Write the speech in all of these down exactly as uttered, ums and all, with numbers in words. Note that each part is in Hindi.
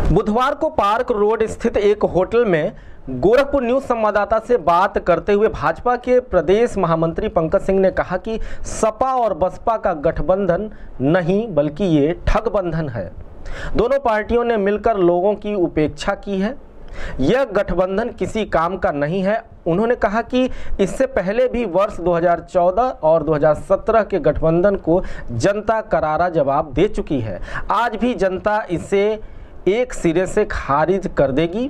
बुधवार को पार्क रोड स्थित एक होटल में गोरखपुर न्यूज संवाददाता से बात करते हुए भाजपा के प्रदेश महामंत्री पंकज सिंह ने कहा कि सपा और बसपा का गठबंधन नहीं बल्कि ये ठगबंधन है। दोनों पार्टियों ने मिलकर लोगों की उपेक्षा की है। यह गठबंधन किसी काम का नहीं है। उन्होंने कहा कि इससे पहले भी वर्ष दो हज़ार चौदह और दो हज़ार सत्रह के गठबंधन को जनता करारा जवाब दे चुकी है। आज भी जनता इसे एक सिरे से खारिज कर देगी।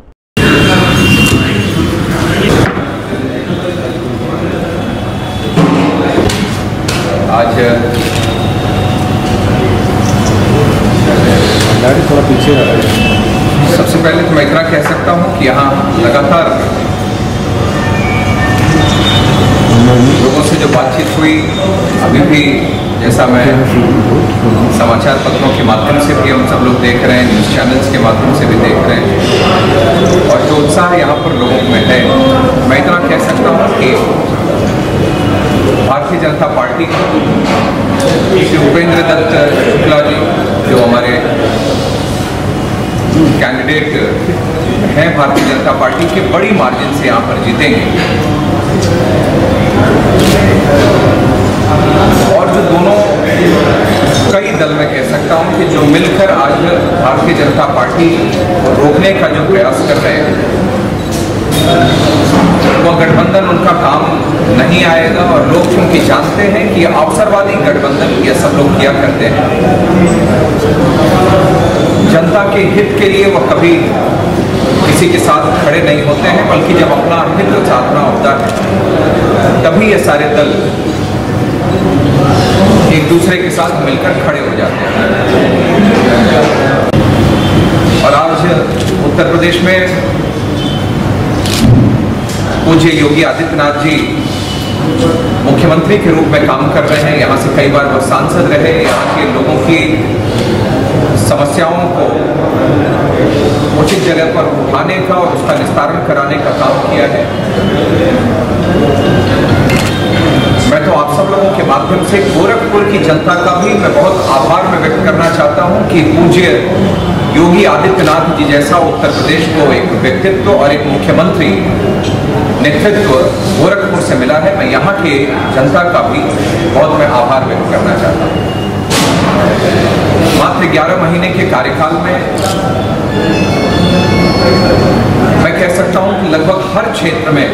आज थोड़ा पीछे सबसे पहले तो मैं इतना कह सकता हूं कि यहाँ लगातार लोगों से जो बातचीत हुई, अभी भी जैसा मैं समाचार पत्रों के माध्यम से भी हम सब लोग देख रहे हैं, न्यूज़ चैनल्स के माध्यम से भी देख रहे हैं, और जो उत्साह यहाँ पर लोगों में है, मैं इतना कह सकता हूँ कि भारतीय जनता पार्टी श्री भूपेंद्र दत्त शुक्ला जी जो हमारे कैंडिडेट हैं भारतीय जनता पार्टी के, बड़ी मार्जिन से यहाँ पर जीतेंगे। और जो दोनों कई दल में कह सकता हूँ कि जो मिलकर आज भारतीय जनता पार्टी रोकने का जो प्रयास कर रहे हैं, वह गठबंधन उनका काम नहीं आएगा। और लोग क्योंकि जानते हैं कि अवसरवादी गठबंधन ये सब लोग किया करते हैं, जनता के हित के लिए वह कभी किसी के साथ खड़े नहीं होते हैं, बल्कि जब अपना हित साधना होता है तभी ये सारे दल एक दूसरे के साथ मिलकर खड़े हो जाते हैं। और आज उत्तर प्रदेश में पूज्य योगी आदित्यनाथ जी मुख्यमंत्री के रूप में काम कर रहे हैं। यहाँ से कई बार वो सांसद रहे, यहाँ के लोगों की समस्याओं को उचित जगह पर उठाने का और उसका निस्तारण कराने का काम किया है। मैं तो आप सब लोगों के माध्यम से गोरखपुर की जनता का भी मैं बहुत आभार में व्यक्त करना चाहता हूं कि पूज्य योगी आदित्यनाथ जी जैसा उत्तर प्रदेश को एक व्यक्तित्व और एक मुख्यमंत्री नेतृत्व गोरखपुर से मिला है। मैं यहाँ के जनता का भी बहुत मैं आभार व्यक्त करना चाहता हूँ। मात्र ग्यारह महीने के कार्यकाल में मैं कह सकता हूँ कि लगभग हर क्षेत्र में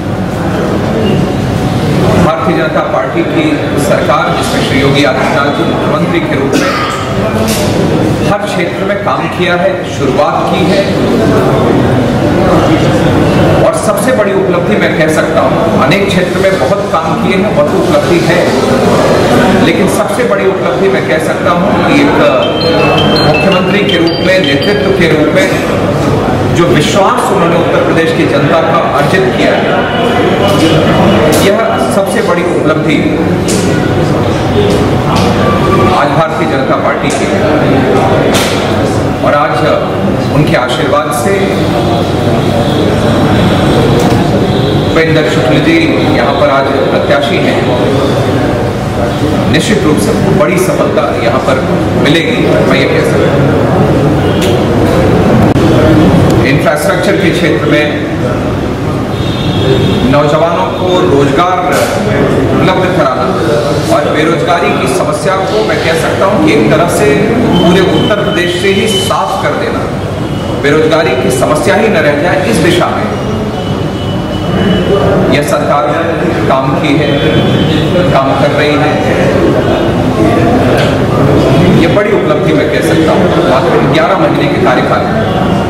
भारतीय जनता पार्टी की सरकार, जिसमें श्री योगी आदित्यनाथ जी मुख्यमंत्री के रूप में हर क्षेत्र में काम किया है, शुरुआत की है। और सबसे बड़ी उपलब्धि मैं कह सकता हूँ, अनेक क्षेत्र में बहुत काम किए हैं, बहुत उपलब्धि है, लेकिन सबसे बड़ी उपलब्धि मैं कह सकता हूँ कि एक मुख्यमंत्री के रूप में, नेतृत्व के रूप में जो विश्वास उन्होंने उत्तर प्रदेश की जनता का अर्जित किया है, यह सबसे बड़ी उपलब्धि आज भारतीय जनता पार्टी की है। और आज उनके आशीर्वाद से भूपेंद्र शुक्ल जी यहाँ पर आज प्रत्याशी हैं, निश्चित रूप से बड़ी सफलता यहाँ पर मिलेगी, मैं ये कह सकता हूँ। इंफ्रास्ट्रक्चर के क्षेत्र में नौजवानों को रोजगार उपलब्ध कराना और बेरोजगारी की समस्या को मैं कह सकता हूं कि एक तरफ से पूरे उत्तर प्रदेश से ही साफ कर देना, बेरोजगारी की समस्या ही न रह जाए, इस दिशा में यह सरकार काम की है, काम कर रही है। यह बड़ी उपलब्धि मैं कह सकता हूं मात्र ग्यारह महीने के कार्यकाल में।